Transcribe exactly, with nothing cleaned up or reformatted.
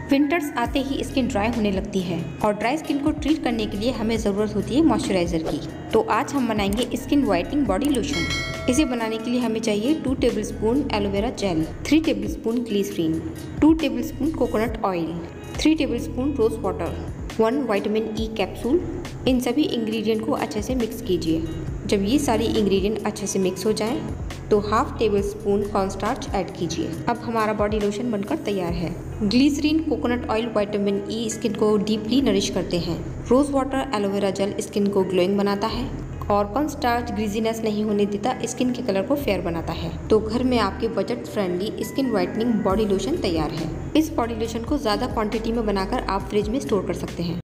Winters आते ही skin dry होने लगती है और ड्राई स्किन को ट्रीट करने के लिए हमें ज़रूरत होती है मॉइस्चराइज़र की। तो आज हम बनाएंगे स्किन वाइटनिंग बॉडी लोशन। इसे बनाने के लिए हमें चाहिए two tablespoon aloe vera gel, three tablespoon glycerine, two tablespoon coconut oil, three tablespoon rose water, one vitamin E capsule. इन सभी इंग्रेडिएंट को अच्छे से मिक्स कीजिए। जब ये सारी इंग्रेडिएंट अच्छे से मिक्स हो जाएं, तो half tablespoon cornstarch add कीजिए। अब हमारा बॉडी लोशन बनकर तैयार है। Glycerine, coconut oil, vitamin E skin को डीपली नरिश करते हैं। Rose water, aloe vera gel skin को ग्लोइंग बनाता है और कॉर्नस्टार्च ग्रीजीनेस नहीं होने देता, स्किन के कलर को फेयर बनाता है। तो घर में आपके budget friendly skin whitening body lotion तैयार है। इस बॉडी लोशन को ज़्यादा क्वांटिटी में बनाकर आप फ्रिज में स्टोर कर सकते हैं।